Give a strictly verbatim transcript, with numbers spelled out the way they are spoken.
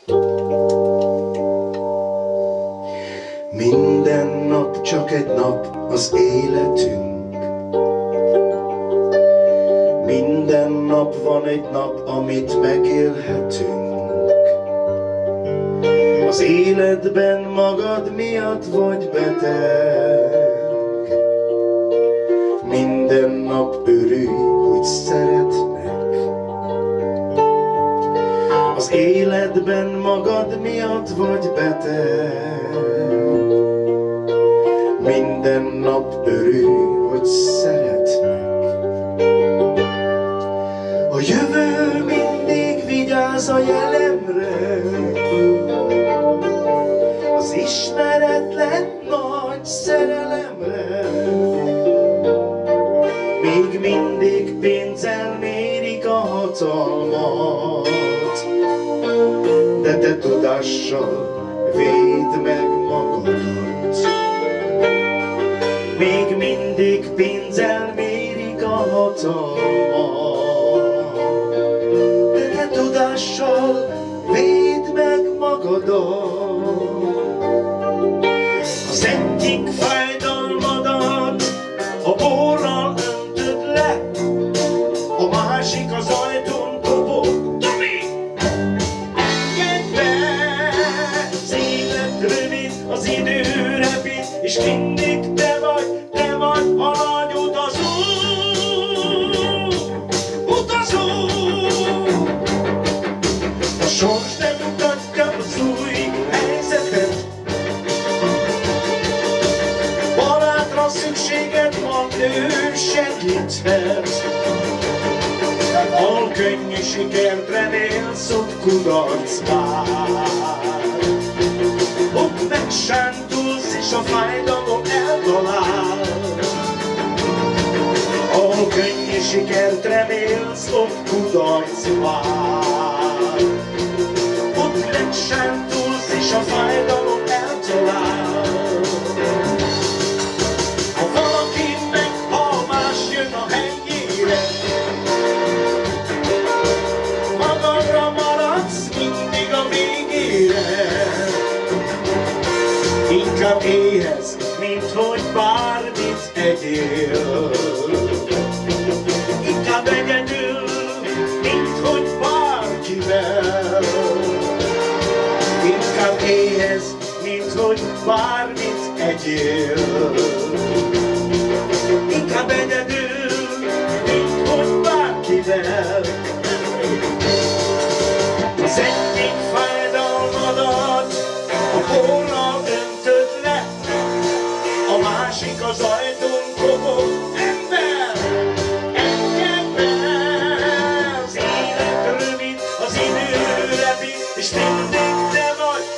Minden nap csak egy nap az életünk. Minden nap van egy nap, amit megélhetünk. Az életben magad miatt vagy beteg. Minden nap örülj, hogy szeretnek. Az életben magad miatt vagy beteg. Minden nap örülj, hogy szeretnek. A jövő mindig vigyáz a jelenre. Az ismeretlen nagy szerelemre. Még mindig pénzzel mérik a hatalmat, de te tudással védd meg magadat. Még mindig pénzzel mérik a hatalmat, de te tudással védd meg magadat. Az egyik fájdalmadat a borral öntöd le, a másik az ajtón kopog. Tomi! Engedd be! Az élet rövid, az idő repít, és mindig te vagy, te vagy a nagy utazó. Utazó! A sors nem mutatja az új helyzetet. Barátra szükséged van, ő segíthet. Hol könnyű sikert remélsz, ott kudarc vár. Ott megsántulsz és a fájdalom eltalál. Hol könnyű sikert remélsz, ott kudarc vár. Ott megsántulsz és a fájdalom eltalál. Ha valaki meghal, más jön a helyére. Magadra maradsz mindig a végére. Inkább éhez, mint hogy bármit egyél. Inkább egyedül, mint hogy bárkivel. Inkább éhez, mint hogy bármit egyél. Inkább egyedül, mint hogy bárkivel. Az egyik fájdalmadat a porral öntöd le, a másik az ajtón kopog. Ember! Engedd be! Az élet rövid, az idő repít, és mindig te vagy,